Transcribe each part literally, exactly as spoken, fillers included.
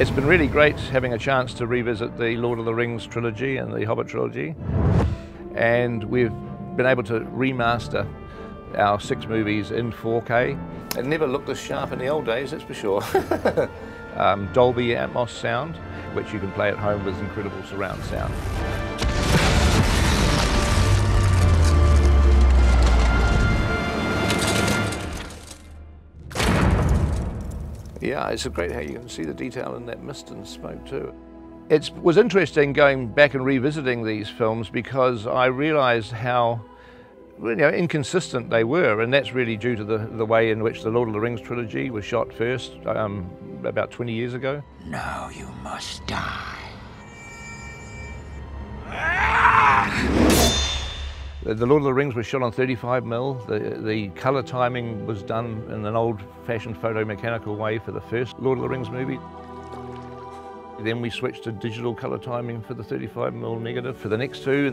It's been really great having a chance to revisit the Lord of the Rings trilogy and the Hobbit trilogy, and we've been able to remaster our six movies in four K. It never looked this sharp in the old days, that's for sure. um, Dolby Atmos sound, which you can play at home with incredible surround sound. Yeah, it's a great how you can see the detail in that mist and smoke too. It was interesting going back and revisiting these films because I realised how you know, inconsistent they were, and that's really due to the, the way in which the Lord of the Rings trilogy was shot first, um, about twenty years ago. Now you must die. The, the Lord of the Rings was shot on thirty-five mil. The, the colour timing was done in an old-fashioned photomechanical way for the first Lord of the Rings movie. Then we switched to digital colour timing for the thirty-five mil negative for the next two.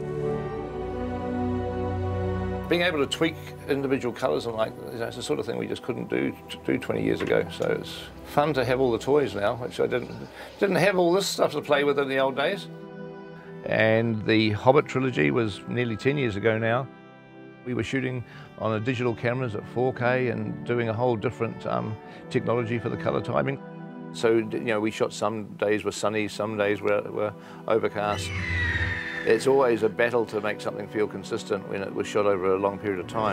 Being able to tweak individual colours and like, that's the sort of thing we just couldn't do do twenty years ago. So it's fun to have all the toys now, which I didn't didn't have all this stuff to play with in the old days. And the Hobbit trilogy was nearly ten years ago now. We were shooting on a digital cameras at four K and doing a whole different um, technology for the colour timing. So you know, we shot some days were sunny, some days were, were overcast. It's always a battle to make something feel consistent when it was shot over a long period of time.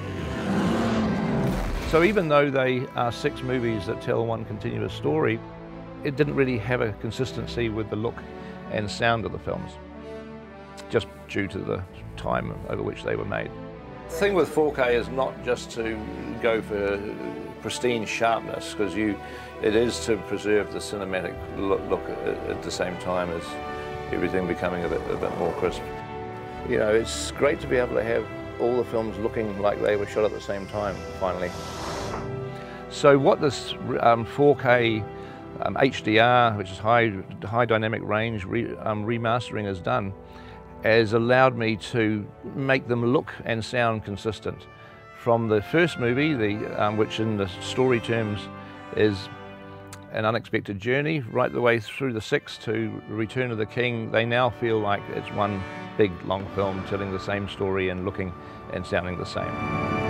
So even though they are six movies that tell one continuous story, it didn't really have a consistency with the look and sound of the films, just due to the time over which they were made. The thing with four K is not just to go for pristine sharpness, because you, it is to preserve the cinematic look, look at, at the same time as everything becoming a bit, a bit more crisp. You know, it's great to be able to have all the films looking like they were shot at the same time, finally. So what this um, four K um, H D R, which is high, high dynamic range re, um, remastering has done, has allowed me to make them look and sound consistent. From the first movie, the, um, which in the story terms is An Unexpected Journey, right the way through the sixth to Return of the King, they now feel like it's one big long film telling the same story and looking and sounding the same.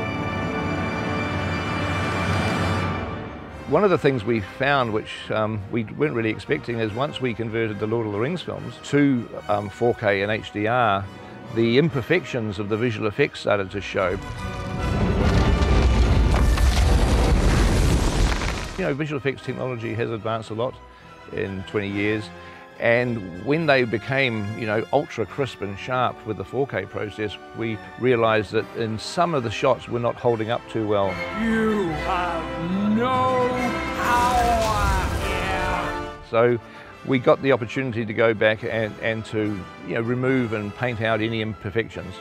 One of the things we found, which um, we weren't really expecting, is once we converted the Lord of the Rings films to um, four K and H D R, the imperfections of the visual effects started to show. You know, visual effects technology has advanced a lot in twenty years, and when they became, you know, ultra crisp and sharp with the four K process, we realized that in some of the shots we're not holding up too well. You have no power here. So we got the opportunity to go back and, and to, you know, remove and paint out any imperfections.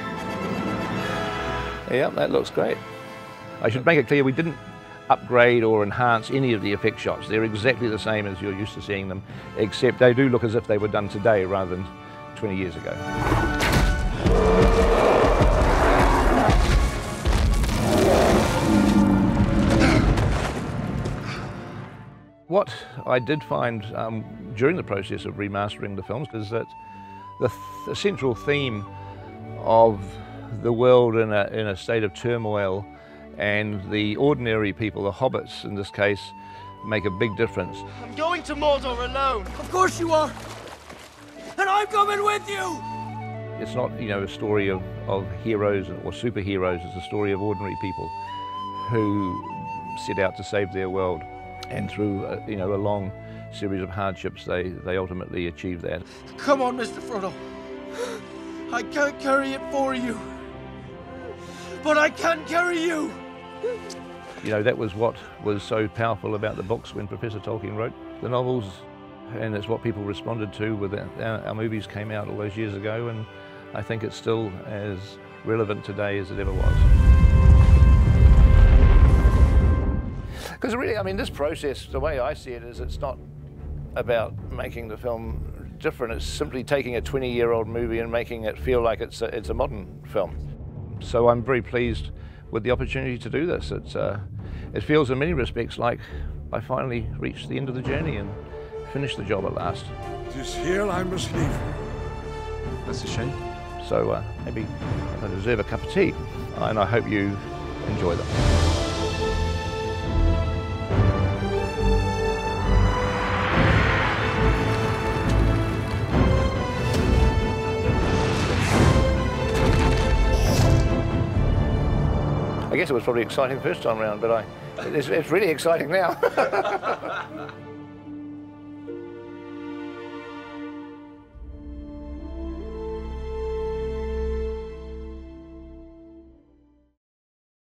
Yeah, that looks great. I should make it clear, we didn't upgrade or enhance any of the effect shots. They're exactly the same as you're used to seeing them, except they do look as if they were done today rather than twenty years ago. What I did find um, during the process of remastering the films is that the, th the central theme of the world in a, in a state of turmoil and the ordinary people, the hobbits in this case, make a big difference. I'm going to Mordor alone. Of course you are. And I'm coming with you. It's not, you know, a story of, of heroes or superheroes. It's a story of ordinary people who set out to save their world. And through, a, you know, a long series of hardships, they, they ultimately achieve that. Come on, Mister Frodo. I can't carry it for you, but I can carry you. You know, that was what was so powerful about the books when Professor Tolkien wrote the novels, and it's what people responded to when our, our movies came out all those years ago, and I think it's still as relevant today as it ever was. Because really, I mean, this process, the way I see it, is it's not about making the film different. It's simply taking a twenty-year-old movie and making it feel like it's a, it's a modern film. So I'm very pleased with the opportunity to do this. It's, uh, it feels in many respects like I finally reached the end of the journey, and finish the job at last. It is here I must leave. That's a shame. So uh, maybe I deserve a cup of tea, and I hope you enjoy them. I guess it was probably exciting the first time round, but I, it's, it's really exciting now.